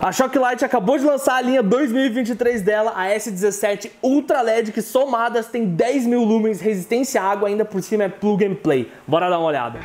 A Shocklite acabou de lançar a linha 2023 dela, a S17 Ultra LED, que somadas tem 10.000 lumens, resistência à água, ainda por cima é plug and play. Bora dar uma olhada.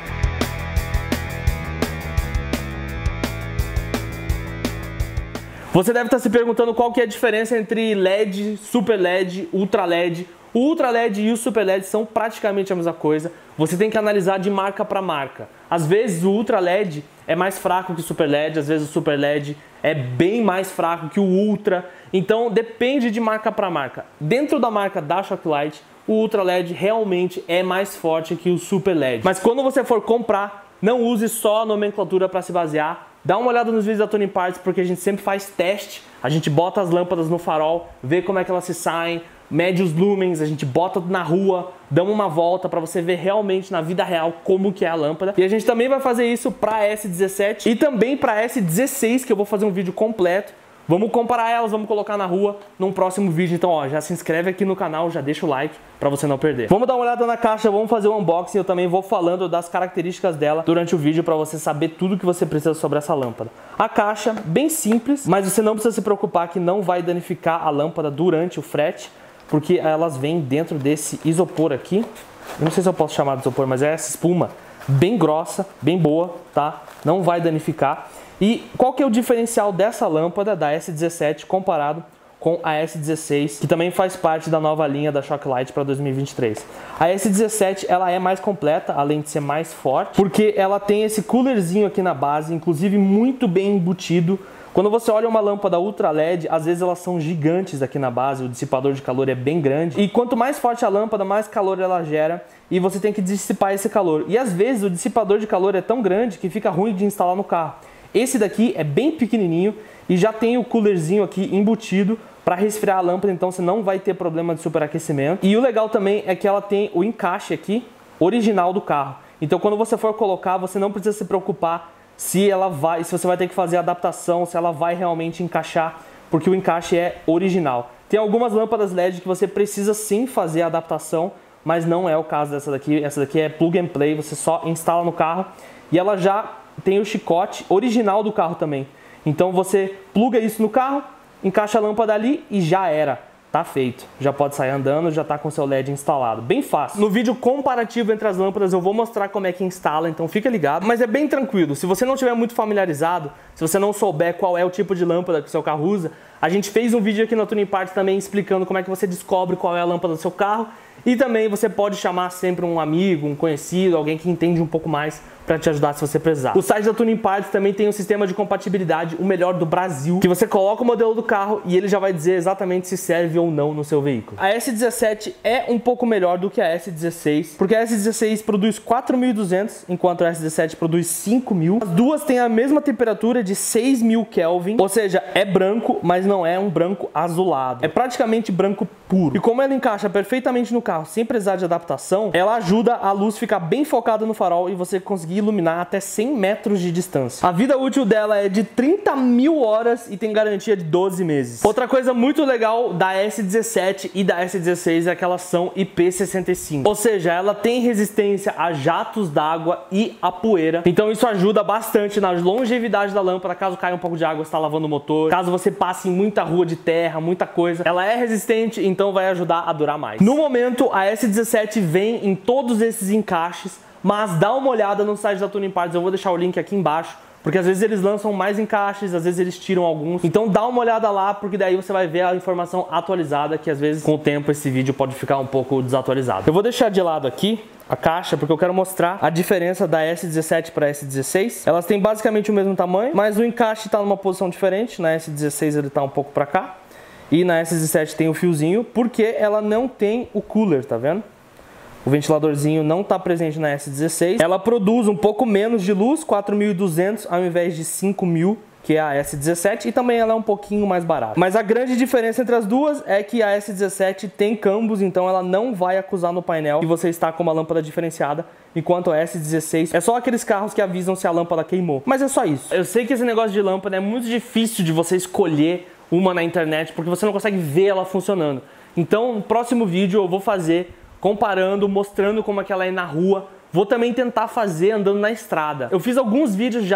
Você deve estar se perguntando qual que é a diferença entre LED, Super LED, Ultra LED. O Ultra LED e o Super LED são praticamente a mesma coisa. Você tem que analisar de marca para marca. Às vezes o Ultra LED é mais fraco que o Super LED, às vezes o Super LED é bem mais fraco que o Ultra. Então depende de marca para marca. Dentro da marca da Shocklite, o Ultra LED realmente é mais forte que o Super LED. Mas quando você for comprar, não use só a nomenclatura para se basear. Dá uma olhada nos vídeos da Tuning Parts, porque a gente sempre faz teste. A gente bota as lâmpadas no farol, vê como é que elas se saem, mede os lumens, a gente bota na rua, dá uma volta para você ver realmente na vida real como que é a lâmpada. E a gente também vai fazer isso para a S17 e também para a S16, que eu vou fazer um vídeo completo. Vamos comparar elas, vamos colocar na rua num próximo vídeo. Então, ó, já se inscreve aqui no canal, já deixa o like pra você não perder. Vamos dar uma olhada na caixa, vamos fazer o unboxing. Eu também vou falando das características dela durante o vídeo pra você saber tudo que você precisa sobre essa lâmpada. A caixa, bem simples, mas você não precisa se preocupar que não vai danificar a lâmpada durante o frete, porque elas vêm dentro desse isopor aqui. Eu não sei se eu posso chamar de isopor, mas é essa espuma bem grossa, bem boa, tá? Não vai danificar. E qual que é o diferencial dessa lâmpada da S17 comparado com a S16, que também faz parte da nova linha da Shocklite para 2023? A S17 ela é mais completa, além de ser mais forte, porque ela tem esse coolerzinho aqui na base, inclusive muito bem embutido. Quando você olha uma lâmpada Ultra LED, às vezes elas são gigantes aqui na base, o dissipador de calor é bem grande. E quanto mais forte a lâmpada, mais calor ela gera e você tem que dissipar esse calor. E às vezes o dissipador de calor é tão grande que fica ruim de instalar no carro. Esse daqui é bem pequenininho e já tem o coolerzinho aqui embutido para resfriar a lâmpada, então você não vai ter problema de superaquecimento. E o legal também é que ela tem o encaixe aqui original do carro. Então quando você for colocar, você não precisa se preocupar se você vai ter que fazer a adaptação, se ela vai realmente encaixar, porque o encaixe é original. Tem algumas lâmpadas LED que você precisa sim fazer a adaptação, mas não é o caso dessa daqui. Essa daqui é plug and play, você só instala no carro e ela já tem o chicote original do carro também. Então você pluga isso no carro, encaixa a lâmpada ali e já era. Tá feito. Já pode sair andando, já tá com seu LED instalado. Bem fácil. No vídeo comparativo entre as lâmpadas eu vou mostrar como é que instala, então fica ligado. Mas é bem tranquilo. Se você não estiver muito familiarizado, se você não souber qual é o tipo de lâmpada que o seu carro usa, a gente fez um vídeo aqui na Tuning Parts também explicando como é que você descobre qual é a lâmpada do seu carro. E também você pode chamar sempre um amigo, um conhecido, alguém que entende um pouco mais para te ajudar se você precisar. O site da Tuning Parts também tem um sistema de compatibilidade, o melhor do Brasil, que você coloca o modelo do carro e ele já vai dizer exatamente se serve ou não no seu veículo. A S17 é um pouco melhor do que a S16, porque a S16 produz 4.200, enquanto a S17 produz 5.000. As duas têm a mesma temperatura de 6.000 Kelvin, ou seja, é branco, mas não é um branco azulado. É praticamente branco puro. E como ela encaixa perfeitamente no carro sem precisar de adaptação, ela ajuda a luz ficar bem focada no farol e você conseguir iluminar até 100 metros de distância. A vida útil dela é de 30.000 horas e tem garantia de 12 meses. Outra coisa muito legal da S17 e da S16 é que elas são IP65. Ou seja, ela tem resistência a jatos d'água e a poeira. Então isso ajuda bastante na longevidade da lâmpada. Caso caia um pouco de água, você está lavando o motor. Caso você passe em muita rua de terra, muita coisa, ela é resistente, então vai ajudar a durar mais. No momento, a S17 vem em todos esses encaixes, mas dá uma olhada no site da Tuning Parts, eu vou deixar o link aqui embaixo, porque às vezes eles lançam mais encaixes, às vezes eles tiram alguns. Então dá uma olhada lá, porque daí você vai ver a informação atualizada, que às vezes com o tempo esse vídeo pode ficar um pouco desatualizado. Eu vou deixar de lado aqui a caixa, porque eu quero mostrar a diferença da S17 para a S16. Elas têm basicamente o mesmo tamanho, mas o encaixe está numa posição diferente. Na S16 ele está um pouco para cá, e na S17 tem o fiozinho, porque ela não tem o cooler, tá vendo? O ventiladorzinho não está presente na S16. Ela produz um pouco menos de luz, 4.200 ao invés de 5.000, que é a S17, e também ela é um pouquinho mais barata. Mas a grande diferença entre as duas é que a S17 tem cambos, então ela não vai acusar no painel que você está com uma lâmpada diferenciada, enquanto a S16 é só aqueles carros que avisam se a lâmpada queimou. Mas é só isso. Eu sei que esse negócio de lâmpada é muito difícil de você escolher uma na internet, porque você não consegue ver ela funcionando. Então, no próximo vídeo eu vou fazer comparando, mostrando como é que ela é na rua. Vou também tentar fazer andando na estrada. Eu fiz alguns vídeos já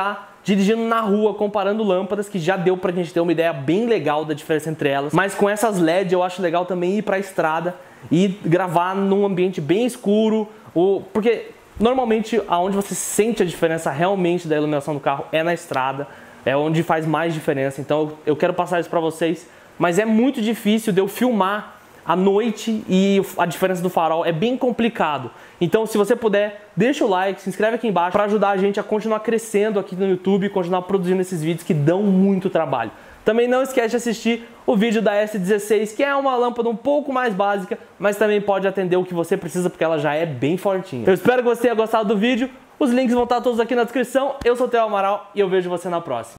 dirigindo na rua, comparando lâmpadas, que já deu pra gente ter uma ideia bem legal da diferença entre elas. Mas com essas LED eu acho legal também ir pra estrada e gravar num ambiente bem escuro, porque normalmente aonde você sente a diferença realmente da iluminação do carro é na estrada, é onde faz mais diferença. Então eu quero passar isso pra vocês, mas é muito difícil de eu filmar à noite e a diferença do farol é bem complicado. Então, se você puder, deixa o like, se inscreve aqui embaixo para ajudar a gente a continuar crescendo aqui no YouTube e continuar produzindo esses vídeos que dão muito trabalho. Também não esquece de assistir o vídeo da S16, que é uma lâmpada um pouco mais básica, mas também pode atender o que você precisa porque ela já é bem fortinha. Eu espero que você tenha gostado do vídeo. Os links vão estar todos aqui na descrição. Eu sou o Theo Amaral e eu vejo você na próxima.